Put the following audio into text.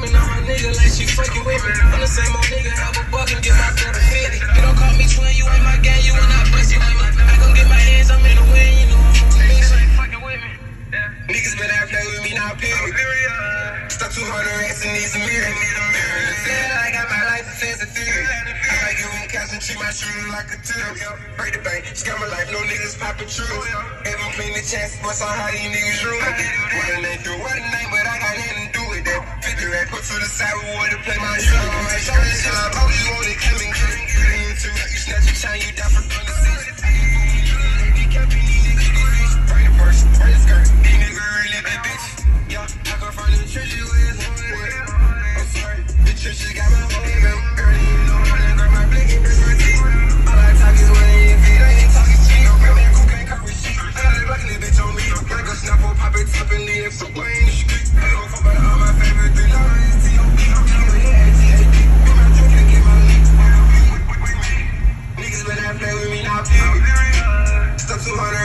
coming on my nigga like she fucking with me. I'm the same old nigga, have a buck and get my brother 50. You don't call me twin, you ain't my gang, you ain't not bustin' with me. I gon' get my hands, I'm in the wind, you know I'm on the mission. Fucking with me. Niggas better play with me, not period. Stuck 200 racks and need some mirror. Said I got my life defense and theory. I like it when cats and treat my shooter like a tip. Break the bank, scam my life, no niggas poppin' true. Even clean the chance, what's on how these niggas rule. What a name, but I got nothing to do with that. 50 rack, put to the side, we wanna play my show. I probably want it coming, you snatch your chain, you die for thunder city. Bring the purse, bring the skirt, these niggas really big bitch. Yeah, I come from the trenches with his I'm sorry, the trenches got my whole girl, you know how to grab my blick and brush my teeth. All I talk is when you feet, I ain't talking cheap. Real man, cook ain't cover shit. I got a black little bitch on me. Like a snapper, pop it, tip and leave so way in the street. I don't fuck about all my favorite three dollars, T.O.B. I'm with it, AT-A-D. Be my drink and get my lead. Niggas better play with me, not period. Stuck 200